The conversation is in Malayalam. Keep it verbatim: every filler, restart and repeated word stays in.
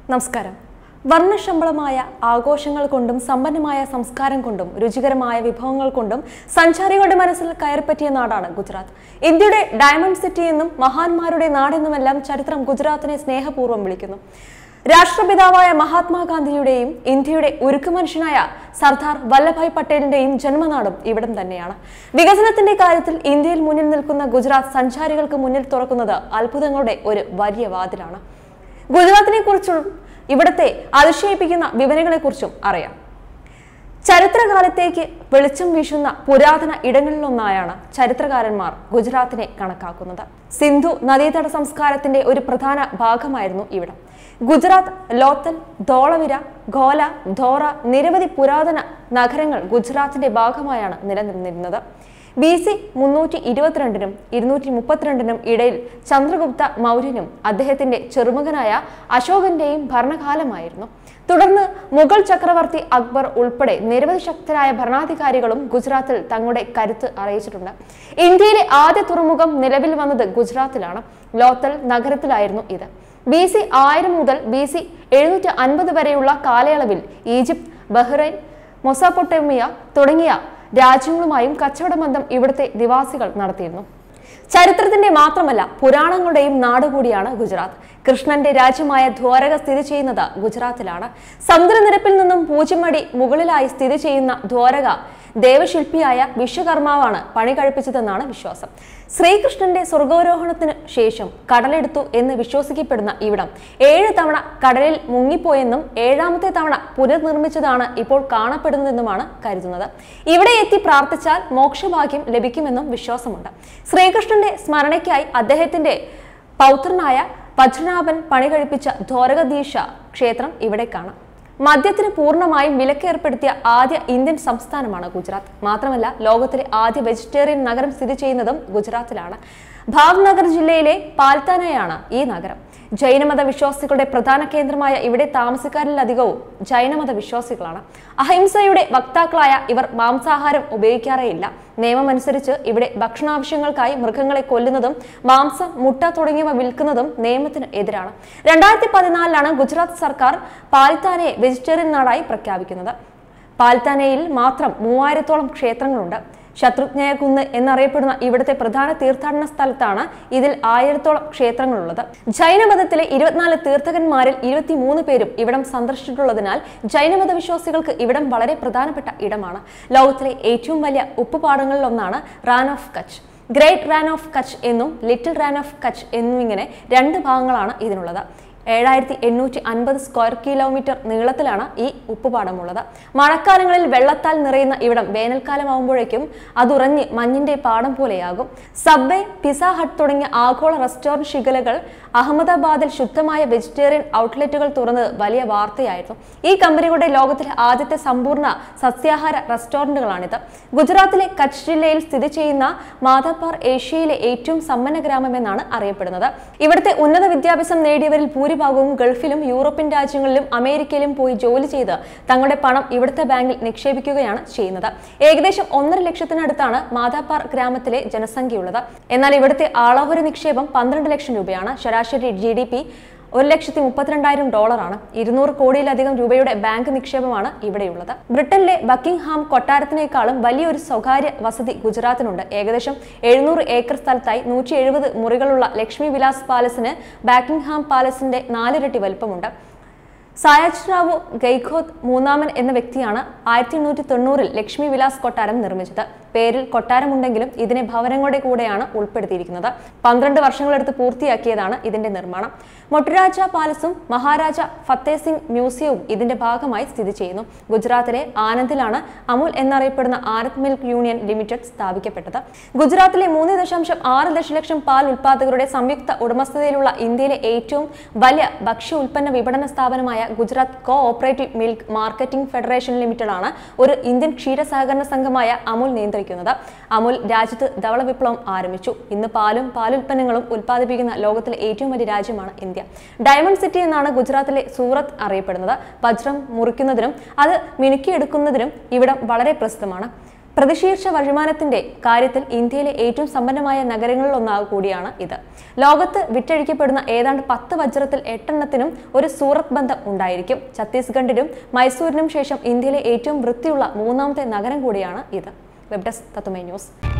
നമസ്കാരം. വർണ്ണശമ്പളമായ ആഘോഷങ്ങൾ കൊണ്ടും സമ്പന്നമായ സംസ്കാരം കൊണ്ടും രുചികരമായ വിഭവങ്ങൾ കൊണ്ടും സഞ്ചാരികളുടെ മനസ്സിൽ കയറിപ്പറ്റിയ നാടാണ് ഗുജറാത്ത്. ഇന്ത്യയുടെ ഡയമണ്ട് സിറ്റി എന്നും മഹാന്മാരുടെ നാടെന്നുമെല്ലാം ചരിത്രം ഗുജറാത്തിനെ സ്നേഹപൂർവ്വം വിളിക്കുന്നു. രാഷ്ട്രപിതാവായ മഹാത്മാഗാന്ധിയുടെയും ഇന്ത്യയുടെ ഉരുക്കുമനുഷ്യനായ സർദാർ വല്ലഭായ് പട്ടേലിന്റെയും ജന്മനാടും ഇവിടം തന്നെയാണ്. വികസനത്തിന്റെ കാര്യത്തിൽ ഇന്ത്യയിൽ മുന്നിൽ നിൽക്കുന്ന ഗുജറാത്ത് സഞ്ചാരികൾക്ക് മുന്നിൽ തുറക്കുന്നത് അത്ഭുതങ്ങളുടെ ഒരു വലിയ വാതിലാണ്. ഗുജറാത്തിനെ കുറിച്ചും ഇവിടത്തെ അതിശയിപ്പിക്കുന്ന വിവരങ്ങളെ കുറിച്ചും അറിയാം. ചരിത്രകാലത്തേക്ക് വെളിച്ചം വീശുന്ന പുരാതന ഇടങ്ങളിലൊന്നായാണ് ചരിത്രകാരന്മാർ ഗുജറാത്തിനെ കണക്കാക്കുന്നത്. സിന്ധു നദീതട സംസ്കാരത്തിന്റെ ഒരു പ്രധാന ഭാഗമായിരുന്നു ഇവിടം. ഗുജറാത്ത്, ലോത്തൽ, ധോളവിര, ഘോല, ധോറ നിരവധി പുരാതന നഗരങ്ങൾ ഗുജറാത്തിന്റെ ഭാഗമായാണ് നിലനിന്നിരുന്നത്. ബി സി മുന്നൂറ്റി ഇരുപത്തിരണ്ടിനും ഇരുന്നൂറ്റി മുപ്പത്തിരണ്ടിനും ഇടയിൽ ചന്ദ്രഗുപ്ത മൗര്യനും അദ്ദേഹത്തിന്റെ ചെറുമകനായ അശോകന്റെയും ഭരണകാലമായിരുന്നു. തുടർന്ന് മുഗൾ ചക്രവർത്തി അക്ബർ ഉൾപ്പെടെ നിരവധി ശക്തരായ ഭരണാധികാരികളും ഗുജറാത്തിൽ തങ്ങളുടെ കരുത്ത് അറിയിച്ചിട്ടുണ്ട്. ഇന്ത്യയിലെ ആദ്യ തുറമുഖം നിലവിൽ വന്നത് ഗുജറാത്തിലാണ്. ലോത്തൽ നഗരത്തിലായിരുന്നു ഇത്. ബി സി ആയിരം മുതൽ ബി സി എഴുന്നൂറ്റി അൻപത് വരെയുള്ള കാലയളവിൽ ഈജിപ്ത്, ബഹ്റൈൻ, മൊസാപ്പൊട്ടേമിയ തുടങ്ങിയ രാജ്യങ്ങളുമായും കച്ചവട ബന്ധം ഇവിടുത്തെ നിവാസികൾ നടത്തിയിരുന്നു. ചരിത്രത്തിന്റെ മാത്രമല്ല പുരാണങ്ങളുടെയും നാടുകൂടിയാണ് ഗുജറാത്ത്. കൃഷ്ണന്റെ രാജ്യമായ ദ്വാരക സ്ഥിതി ചെയ്യുന്നത് ഗുജറാത്തിലാണ്. സമുദ്രനിരപ്പിൽ നിന്നും പൂജ്യം അടി മുകളിലായി സ്ഥിതി ചെയ്യുന്ന ദ്വാരക ദേവശില്പിയായ വിശ്വകർമാവാണ് പണി കഴിപ്പിച്ചതെന്നാണ് വിശ്വാസം. ശ്രീകൃഷ്ണന്റെ സ്വർഗാരോഹണത്തിന് ശേഷം കടലെടുത്തു എന്ന് വിശ്വസിക്കപ്പെടുന്ന ഇവിടം ഏഴ് തവണ കടലിൽ മുങ്ങിപ്പോയെന്നും ഏഴാമത്തെ തവണ പുനർനിർമ്മിച്ചതാണ് ഇപ്പോൾ കാണപ്പെടുന്നതെന്നുമാണ് കരുതുന്നത്. ഇവിടെ എത്തി പ്രാർത്ഥിച്ചാൽ മോക്ഷഭാഗ്യം ലഭിക്കുമെന്നും വിശ്വാസമുണ്ട്. ശ്രീകൃഷ്ണന്റെ സ്മരണയ്ക്കായി അദ്ദേഹത്തിന്റെ പൗത്രനായ വജ്രനാഭൻ പണി കഴിപ്പിച്ച ദ്വാരകധീശ ക്ഷേത്രം ഇവിടെ കാണാം. മദ്യത്തിന് പൂർണ്ണമായും വിലക്കേർപ്പെടുത്തിയ ആദ്യ ഇന്ത്യൻ സംസ്ഥാനമാണ് ഗുജറാത്ത്. മാത്രമല്ല ലോകത്തിലെ ആദ്യ വെജിറ്റേറിയൻ നഗരം സ്ഥിതി ചെയ്യുന്നതും ഗുജറാത്തിലാണ്. ഭാവ്നഗർ ജില്ലയിലെ പാൽത്താനയാണ് ഈ നഗരം. ജൈനമത വിശ്വാസികളുടെ പ്രധാന കേന്ദ്രമായ ഇവിടെ താമസക്കാരിലധികവും ജൈനമത വിശ്വാസികളാണ്. അഹിംസയുടെ വക്താക്കളായ ഇവർ മാംസാഹാരം ഉപയോഗിക്കാറേയില്ല. നിയമമനുസരിച്ച് ഇവിടെ ഭക്ഷണാവശ്യങ്ങൾക്കായി മൃഗങ്ങളെ കൊല്ലുന്നതും മാംസം, മുട്ട തുടങ്ങിയവ വിൽക്കുന്നതും നിയമത്തിന് എതിരാണ്. രണ്ടായിരത്തി പതിനാലിലാണ് ഗുജറാത്ത് സർക്കാർ പാൽത്താനയെ വെജിറ്റേറിയൻ നാടായി പ്രഖ്യാപിക്കുന്നത്. പാൽത്താനയിൽ മാത്രം മൂവായിരത്തോളം ക്ഷേത്രങ്ങളുണ്ട്. ശത്രുഘ്നയ കുന്ന് എന്നറിയപ്പെടുന്ന ഇവിടുത്തെ പ്രധാന തീർത്ഥാടന സ്ഥലത്താണ് ഇതിൽ ആയിരത്തോളം ക്ഷേത്രങ്ങളുള്ളത്. ജൈനമതത്തിലെ ഇരുപത്തിനാല് തീർത്ഥകന്മാരിൽ ഇരുപത്തി മൂന്ന് പേരും ഇവിടം സന്ദർശിച്ചിട്ടുള്ളതിനാൽ ജൈനമത വിശ്വാസികൾക്ക് ഇവിടം വളരെ പ്രധാനപ്പെട്ട ഇടമാണ്. ലോകത്തിലെ ഏറ്റവും വലിയ ഉപ്പുപാടങ്ങളിലൊന്നാണ് Rann of Kutch. Great Rann of Kutch എന്നും ലിറ്റിൽ റാൻ ഓഫ് കച്ച് എന്നിങ്ങനെ രണ്ട് ഭാഗങ്ങളാണ് ഇതിനുള്ളത്. ഏഴായിരത്തി എണ്ണൂറ്റി അൻപത് സ്ക്വയർ കിലോമീറ്റർ നീളത്തിലാണ് ഈ ഉപ്പുപാടമുള്ളത്. മഴക്കാലങ്ങളിൽ വെള്ളത്താൽ നിറയുന്ന ഇവിടം വേനൽക്കാലമാകുമ്പോഴേക്കും അതുറഞ്ഞ് മഞ്ഞിന്റെ പാടം പോലെയാകും. സബ്വേ, പിസ ഹട്ട് തുടങ്ങിയ ആഗോള റെസ്റ്റോറന്റ് ശൃംഖലകൾ അഹമ്മദാബാദിൽ ശുദ്ധമായ വെജിറ്റേറിയൻ ഔട്ട്ലെറ്റുകൾ തുറന്നത് വലിയ വാർത്തയായിരുന്നു. ഈ കമ്പനികളുടെ ലോകത്തിലെ ആദ്യത്തെ സമ്പൂർണ്ണ സസ്യാഹാര റെസ്റ്റോറന്റുകളാണിത്. ഗുജറാത്തിലെ കച്ച് ജില്ലയിൽ സ്ഥിതി ചെയ്യുന്ന മാധവ്പുർ ഏഷ്യയിലെ ഏറ്റവും സമ്പന്ന ഗ്രാമമെന്നാണ് അറിയപ്പെടുന്നത്. ഇവിടുത്തെ ഉന്നത വിദ്യാഭ്യാസം നേടിയവരിൽ ഭൂരിഭാഗവും ഗൾഫിലും യൂറോപ്യൻ രാജ്യങ്ങളിലും അമേരിക്കയിലും പോയി ജോലി ചെയ്ത് തങ്ങളുടെ പണം ഇവിടുത്തെ ബാങ്കിൽ നിക്ഷേപിക്കുകയാണ് ചെയ്യുന്നത്. ഏകദേശം ഒന്നര ലക്ഷത്തിനടുത്താണ് മാധവ്പുർ ഗ്രാമത്തിലെ ജനസംഖ്യയുള്ളത്. എന്നാൽ ഇവിടുത്തെ ആളോഹരി നിക്ഷേപം പന്ത്രണ്ട് ലക്ഷം രൂപയാണ്. ശരാശരി ജി ഡി പി ഒരു ലക്ഷത്തി മുപ്പത്തിരണ്ടായിരം ഡോളറാണ്. ഇരുന്നൂറ് കോടിയിലധികം രൂപയുടെ ബാങ്ക് നിക്ഷേപമാണ് ഇവിടെയുള്ളത്. ബ്രിട്ടനിലെ ബക്കിംഗ്ഹാം കൊട്ടാരത്തിനേക്കാളും വലിയൊരു സ്വകാര്യ വസതി ഗുജറാത്തിനുണ്ട്. ഏകദേശം എഴുന്നൂറ് ഏക്കർ സ്ഥലത്തായി നൂറ്റി എഴുപത് മുറികളുള്ള ലക്ഷ്മി വിലാസ് പാലസിന് ബക്കിംഗ്ഹാം പാലസിന്റെ നാലിരട്ടി വലുപ്പമുണ്ട്. സായാജ്റാവു ഗെയ്ഖോത്ത് മൂന്നാമൻ എന്ന വ്യക്തിയാണ് ആയിരത്തി എണ്ണൂറ്റി തൊണ്ണൂറിൽ ലക്ഷ്മി വിലാസ് കൊട്ടാരം നിർമ്മിച്ചത്. പേരിൽ കൊട്ടാരമുണ്ടെങ്കിലും ഇതിനെ ഭവനങ്ങളുടെ കൂടെയാണ് ഉൾപ്പെടുത്തിയിരിക്കുന്നത്. പന്ത്രണ്ട് വർഷങ്ങളെടുത്ത് പൂർത്തിയാക്കിയതാണ് ഇതിന്റെ നിർമ്മാണം. മൊട്ടുരാജ പാലസും മഹാരാജ ഫത്തേ സിംഗ് മ്യൂസിയവും ഇതിന്റെ ഭാഗമായി സ്ഥിതി ചെയ്യുന്നു. ഗുജറാത്തിലെ ആനന്ദിലാണ് അമുൽ എന്നറിയപ്പെടുന്ന ആനന്ദ് മിൽക്ക് യൂണിയൻ ലിമിറ്റഡ് സ്ഥാപിക്കപ്പെട്ടത്. ഗുജറാത്തിലെ മൂന്ന് ദശാംശം ആറ് ദശലക്ഷം പാൽ ഉൽപാദകരുടെ സംയുക്ത ഉടമസ്ഥതയിലുള്ള ഇന്ത്യയിലെ ഏറ്റവും വലിയ ഭക്ഷ്യ ഉൽപ്പന്ന വിപണന സ്ഥാപനമായ Gujarat cooperative milk marketing federation limited ആണ് ഒരു ഇന്ത്യൻ ക്ഷീര സഹകരണ സംഘമായ അമുൽ നിയന്ത്രിക്കുന്നത്. അമുൽ രാജ്യത്ത് ധവള വിപ്ലവം ആരംഭിച്ചു. ഇന്ന് പാലും പാലുൽപ്പന്നങ്ങളും ഉൽപ്പാദിപ്പിക്കുന്ന ലോകത്തിലെ ഏറ്റവും വലിയ രാജ്യമാണ് ഇന്ത്യ. ഡയമണ്ട് സിറ്റി എന്നാണ് ഗുജറാത്തിലെ സൂറത്ത് അറിയപ്പെടുന്നത്. വജ്രം മുറിക്കുന്നതിനും അത് മിനുക്കിയെടുക്കുന്നതിനും ഇവിടം വളരെ പ്രസിദ്ധമാണ്. പ്രതിശീർഷ വരുമാനത്തിന്റെ കാര്യത്തിൽ ഇന്ത്യയിലെ ഏറ്റവും സമ്പന്നമായ നഗരങ്ങളിലൊന്നാകു കൂടിയാണ് ഇത്. ലോകത്ത് വിറ്റഴിക്കപ്പെടുന്ന ഏതാണ്ട് പത്ത് വജ്രത്തിൽ എട്ടെണ്ണത്തിനും ഒരു സൂറത്ത് ബന്ധം ഉണ്ടായിരിക്കും. ഛത്തീസ്ഗഡിനും മൈസൂരിനും ശേഷം ഇന്ത്യയിലെ ഏറ്റവും വൃത്തിയുള്ള മൂന്നാമത്തെ നഗരം കൂടിയാണ് ഇത്. വെബ് ഡെസ്ക് തത്തുമൈ ന്യൂസ്.